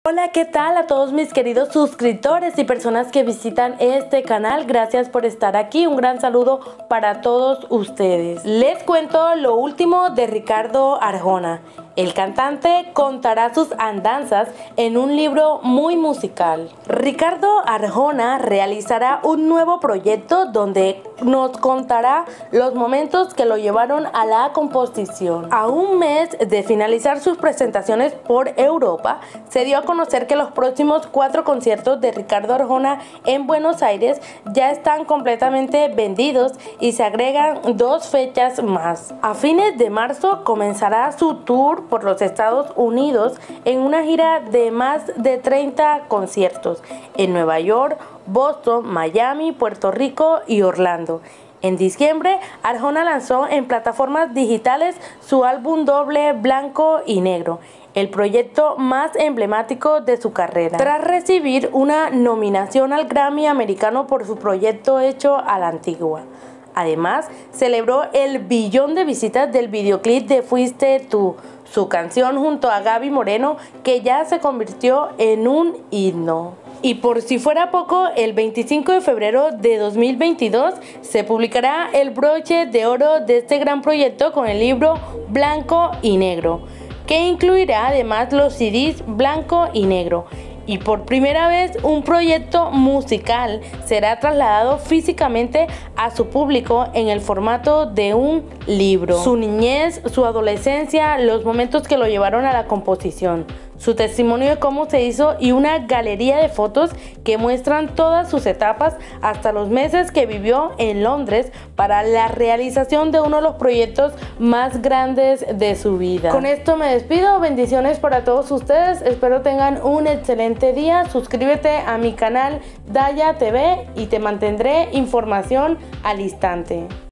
Hola, ¿qué tal a todos mis queridos suscriptores y personas que visitan este canal? Gracias por estar aquí, un gran saludo para todos ustedes. Les cuento lo último de Ricardo Arjona. El cantante contará sus andanzas en un libro muy musical. Ricardo Arjona realizará un nuevo proyecto donde nos contará los momentos que lo llevaron a la composición. A un mes de finalizar sus presentaciones por Europa, se dio a conocer que los próximos 4 conciertos de Ricardo Arjona en Buenos Aires ya están completamente vendidos y se agregan 2 fechas más. A fines de marzo comenzará su tour por los Estados Unidos en una gira de más de 30 conciertos en Nueva York, Boston, Miami, Puerto Rico y Orlando. En diciembre, Arjona lanzó en plataformas digitales su álbum doble Blanco y Negro, el proyecto más emblemático de su carrera. Tras recibir una nominación al Grammy americano por su proyecto hecho a la antigua. Además, celebró el 1 billón de visitas del videoclip de Fuiste Tú, su canción junto a Gaby Moreno, que ya se convirtió en un himno. Y por si fuera poco, el 25 de febrero de 2022 se publicará el broche de oro de este gran proyecto con el libro Blanco y Negro, que incluirá además los CDs Blanco y Negro. Y por primera vez un proyecto musical será trasladado físicamente a su público en el formato de un libro. Su niñez, su adolescencia, los momentos que lo llevaron a la composición, su testimonio de cómo se hizo y una galería de fotos que muestran todas sus etapas hasta los meses que vivió en Londres para la realización de uno de los proyectos más grandes de su vida. Con esto me despido, bendiciones para todos ustedes, espero tengan un excelente día, suscríbete a mi canal Daya TV y te mantendré información al instante.